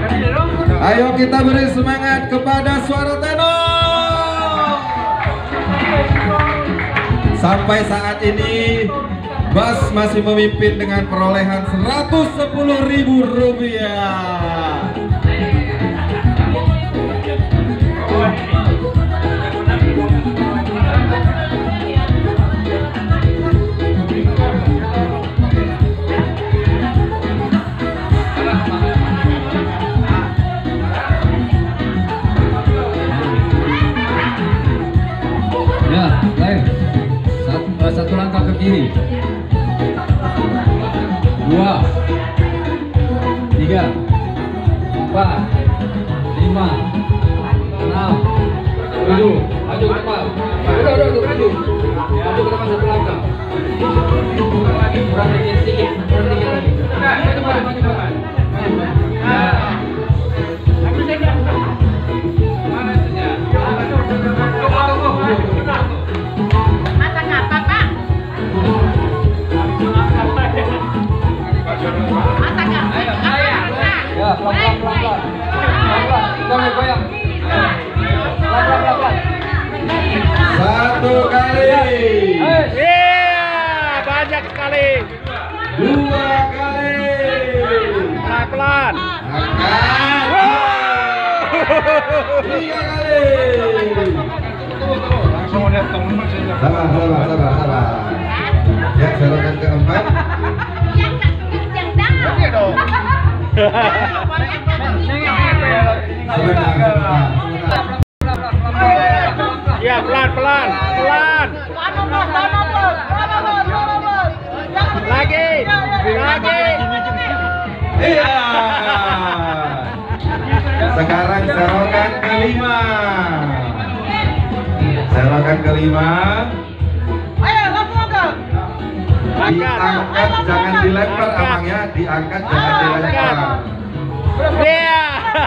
Ayo kita beri semangat kepada suara tenor. Sampai saat ini Bas masih memimpin dengan perolehan Rp110.000. Satu langkah ke kiri. 2 3 4 5 6 7. Maju ke depan. Udah maju ke depan satu langkah. Kurang sedikit lagi. Maju. Satu kali. Banyak sekali. 2 kali. Pelan-pelan. 3 kali. Langsung lihat temen saja. Sabar. Ya, selokan keempat. Ya, pelan-pelan. Lagi. Iya. Sekarang selokan kelima. Diangkat, jangan dilempar abangnya. Diangkat, jangan dilempar. Iya.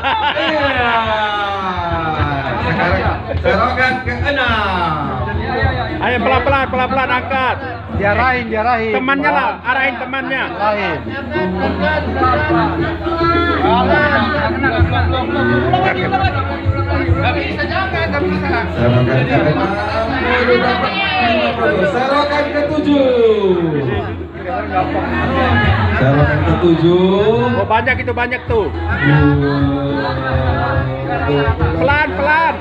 Sekarang selokan keenam. Ayo pelan-pelan angkat. Diarahin. Temannya lah, arahin temannya. Arahin. Gak bisa. Selokan keenam. Selokan ketujuh. Oh, banyak tuh. Pelan.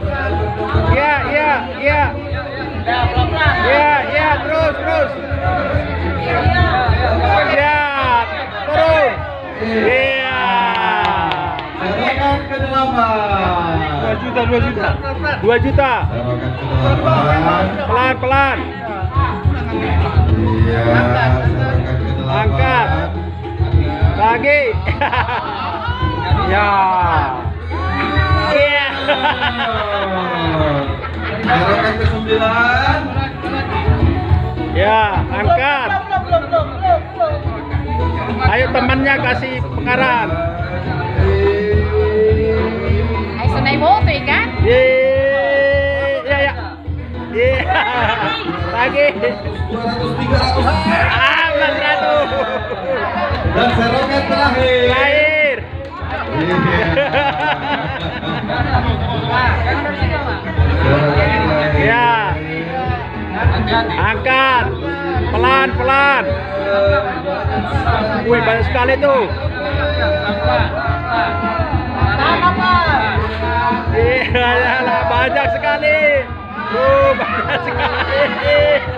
Ya, terus. Ya, turun. Iya. Selokan ke-8. 2 juta. Selokan ke-8. Pelan. Iya, selokan ke-8. Angkat. Lagi. Ya. Iya. Selokan ke-9. Ya, angkat. Ayo temannya kasih pengarahan. Ay, sanay mo, kan? Ya. Lagi. 200, 300. 400. Dan selokan terakhir. Ya. Angkat. Pelan. Wih, banyak sekali tuh. Iya, banyak sekali. Banyak sekali.